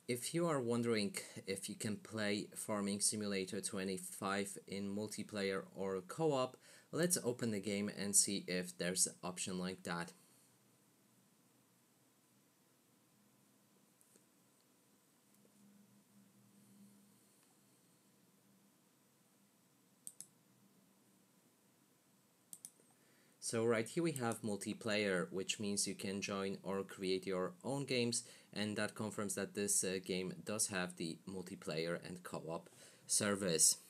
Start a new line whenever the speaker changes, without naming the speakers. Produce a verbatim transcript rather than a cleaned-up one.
If you are wondering if you can play Farming Simulator twenty-five in multiplayer or co-op, let's open the game and see if there's an option like that. So right here we have multiplayer, which means you can join or create your own games, and that confirms that this uh, game does have the multiplayer and co-op service.